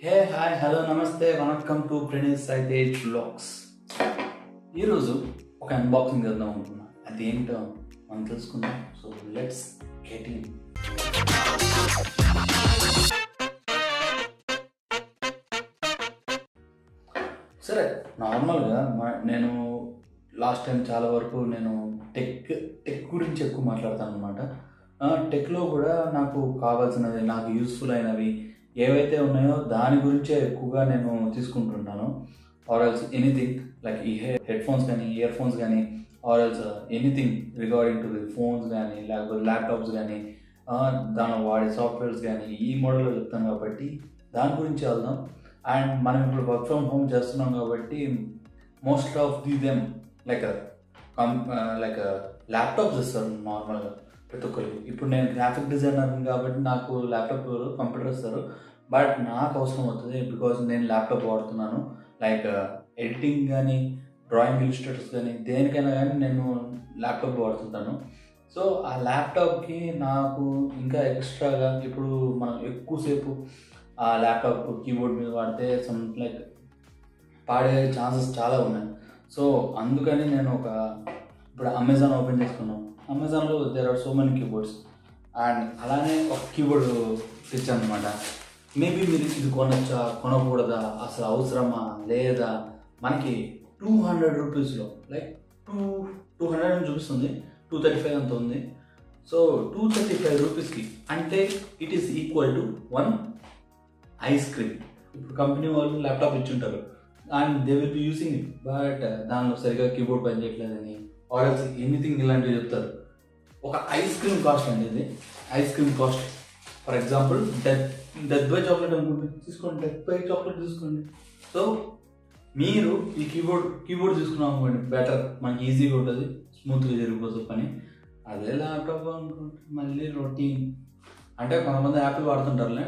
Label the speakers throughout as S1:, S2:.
S1: హే hi hello నమస్తే welcome to praneethsaitej vlogs. ఈరోజు ఒక అన్బాక్సింగ్ చేద్దాం అనుకున్నా. అదేంటో మనం తెలుసుకుందాం. So let's get in. సరే, నార్మల్గా నేను లాస్ట్ టైం చాలా వరకు నేను టెక్ గురించి ఎక్కువ మాట్లాడతాను అనమాట. టెక్లో కూడా నాకు కావాల్సినవి, నాకు యూస్ఫుల్ అయినవి ఏవైతే ఉన్నాయో దాని గురించే ఎక్కువగా నేను తీసుకుంటుంటాను. ఆర్ ఎల్స్ ఎనీథింగ్ లైక్ ఈ హెడ్ ఫోన్స్ కానీ, ఇయర్ ఫోన్స్ కానీ, or else anything regarding to the phones కానీ, లేకపోతే ల్యాప్టాప్స్ కానీ, దాని వాడే సాఫ్ట్వేర్స్ కానీ ఈ మోడల్లో చెప్తాను కాబట్టి దాని గురించి వెళ్దాం. అండ్ మనం ఇప్పుడు వర్క్ ఫ్రమ్ హోమ్ చేస్తున్నాం కాబట్టి most of the them like laptops ఇస్తారు నార్మల్గా ప్రతి ఒక్కరికి. ఇప్పుడు నేను గ్రాఫిక్ డిజైనర్ కాబట్టి నాకు ల్యాప్టాప్ కంప్యూటర్ ఇస్తారు, బట్ నాకు అవసరం అవుతుంది బికాజ్ నేను ల్యాప్టాప్ వాడుతున్నాను. లైక్ ఎడిటింగ్ కానీ, డ్రాయింగ్ ఇలిస్ట్రేటర్స్ కానీ, దేనికైనా కానీ నేను ల్యాప్టాప్ వాడుతుంటాను. సో ఆ ల్యాప్టాప్కి నాకు ఇంకా ఎక్స్ట్రాగా ఇప్పుడు మనం ఎక్కువసేపు ఆ ల్యాప్టాప్ కీబోర్డ్ మీద వాడితే లైక్ పాడే ఛాన్సెస్ చాలా ఉన్నాయి. సో అందుకని నేను ఇప్పుడు అమెజాన్ ఓపెన్ చేసుకున్నాను. అమెజాన్లో there are so many keyboards and అలానే ఒక కీబోర్డ్ తెచ్చాను అనమాట. మేబీ మీరు ఇది కొనొచ్చా, కొనకూడదా, అసలు అవసరమా లేదా, మనకి 200 రూపీస్లో లైక్ 200 అని చూపిస్తుంది, 235 అంత ఉంది. సో 235 రూపీస్కి అంటే it is equal to 1 ice cream. ఇప్పుడు కంపెనీ వాళ్ళు ల్యాప్టాప్ ఇచ్చుంటారు and they will be using it, but దానిలో సరిగ్గా కీబోర్డ్ పని చేయట్లేదని ఆర్ ఎల్స్ ఎనీథింగ్ ఇలాంటివి చెప్తారు. ఒక ఐస్ క్రీమ్ కాస్ట్ అండి ఇది. Ice cream cost for example death by chocolate అనుకుంటే తీసుకోండి, డెత్ బై చాక్లెట్ తీసుకోండి. సో మీరు ఈ కీబోర్డ్ తీసుకున్నాం అనుకోండి, బెటర్, మనకి ఈజీగా ఉంటుంది, స్మూత్గా జరిగిపోతుంది పని. అదే ల్యాప్టాప్ అనుకుంటే మళ్ళీ రొటీన్. అంటే కొంతమంది యాపిల్ వాడుతుంటారులే,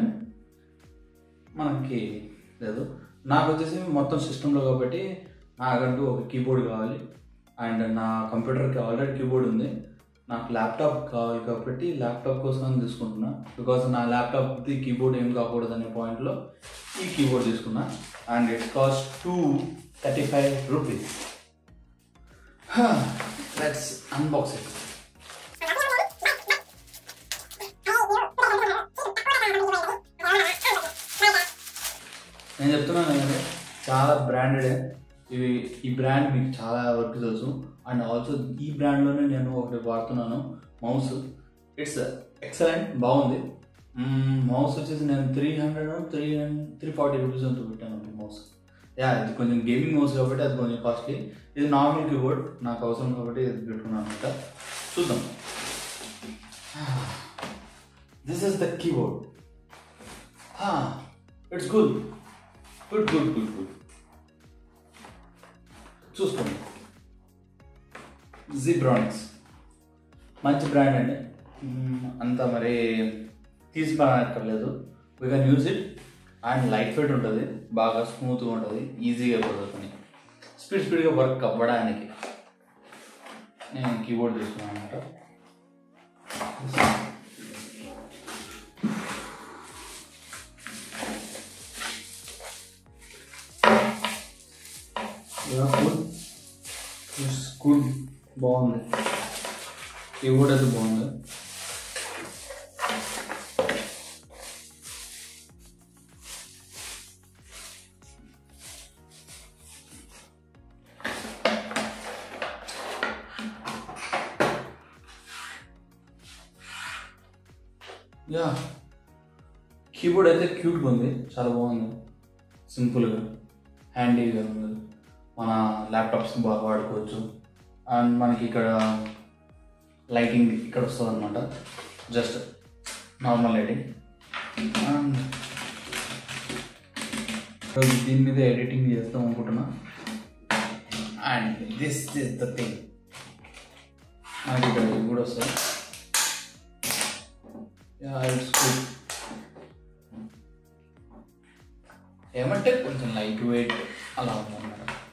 S1: మనకి లేదు. నాకు వచ్చేసి మొత్తం సిస్టంలో కాబట్టి నాకంటూ ఒక కీబోర్డ్ కావాలి. అండ్ నా కంప్యూటర్కి ఆల్రెడీ కీబోర్డ్ ఉంది, నాకు ల్యాప్టాప్ కావాలి కాబట్టి ల్యాప్టాప్ కోసం తీసుకుంటున్నా. బికాస్ నా ల్యాప్టాప్ది కీబోర్డ్ ఏం కాకూడదు అనే పాయింట్లో ఈ కీబోర్డ్ తీసుకున్నా. And it's cost 235 rupees. Let's unbox it. నేను చెప్తున్నాను కదండి, చాలా బ్రాండెడే ఈ బ్రాండ్ మీకు చాలా వరకు తెలుసు. అండ్ ఆల్సో ఈ బ్రాండ్లోనే నేను ఒకటి వాడుతున్నాను, మౌస్. ఇట్స్ ఎక్సలెంట్, బాగుంది. మౌస్ వచ్చేసి నేను 340 రూపీస్ అంటూ పెట్టాను మౌస్. ఇది కొంచెం గేమింగ్ మౌస్ కాబట్టి అది కొంచెం కాస్ట్లీ. ఇది నార్మల్ కీబోర్డ్, నాకు అవసరం కాబట్టి ఇది పెట్టుకున్నాను అనమాట. చూద్దాం. This is the keyboard. It's good. చూసుకోండి, జీబ్రానిక్స్ మంచి బ్రాండ్ అండి. అంత మరి తీసుకోనక్కర్లేదు. We can use it. And light weight ఉంటుంది, బాగా స్మూత్గా ఉంటుంది, ఈజీగా అయిపోతుంది, స్పీడ్గా వర్క్ అవ్వడానికి. నేను కీబోర్డ్ తీసుకున్నాను అనమాట. గుడ్, బాగుంది కీబోర్డ్, అది బాగుంది. కీబోర్డ్ అయితే క్యూట్గా ఉంది, చాలా బాగుంది, సింపుల్గా, హ్యాండీగా ఉంది. మన ల్యాప్టాప్స్కి బాగా వాడుకోవచ్చు. అండ్ మనకి ఇక్కడ లైటింగ్ ఇక్కడ వస్తుంది అనమాట, జస్ట్ నార్మల్ లైటింగ్. అండ్ దీని మీద ఎడిటింగ్ చేస్తాం అనుకుంటున్నా. And this is the thing, మనకి ఇక్కడ ఇది కూడా వస్తుంది. It's good. ఏమంటే కొంచెం లైట్ వెయిట్ అలా ఉందన్నమాట.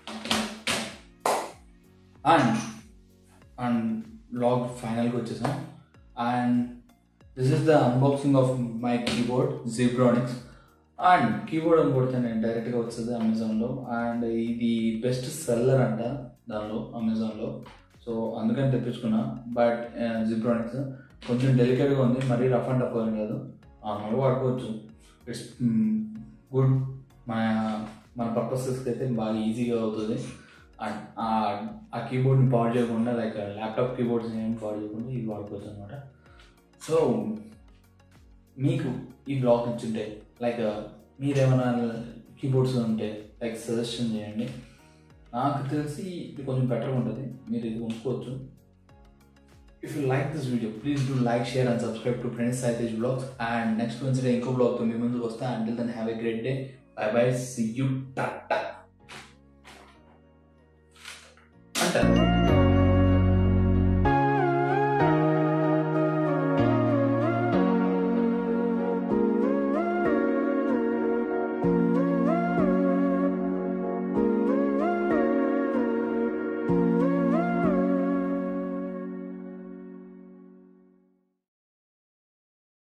S1: అండ్ బ్లాగ్ ఫైనల్కి వచ్చేసాం. And this is the unboxing of my keyboard Zebronics. And keyboard అని కొడితే నేను డైరెక్ట్గా వస్తుంది అమెజాన్లో. అండ్ ఇది బెస్ట్ సెల్లర్ అంట దానిలో అమెజాన్లో. సో అందుకని తెప్పించుకున్నా. బట్ జిబ్రానిక్స్ కొంచెం డెలికేట్గా ఉంది, మరీ రఫ్ అండ్ టఫ్ అని కాదు, నార్మల్గా వాడుకోవచ్చు. It's good. మన పర్పసెస్కి అయితే బాగా ఈజీగా అవుతుంది. అండ్ ఆ కీబోర్డ్ని పాడు చేయకుండా, లైక్ ల్యాప్టాప్ కీబోర్డ్స్ ఏమి పాడు చేయకుండా ఇది వాడుకోవచ్చు అనమాట. సో మీకు ఈ బ్లాగ్ నచ్చుంటే, లైక్ మీరేమైనా కీబోర్డ్స్ ఉంటే లైక్ సజెషన్ చేయండి. నాకు తెలిసి ఇది కొంచెం బెటర్గా ఉంటుంది, మీరు ఇది కొనుక్కోవచ్చు. If you like this video, please do like, share and subscribe to praneethsaitej vlogs. And next Wednesday inko vlog to మీ ముందుకు వస్తా. Until then, have a great day. Bye bye. See you. Tata.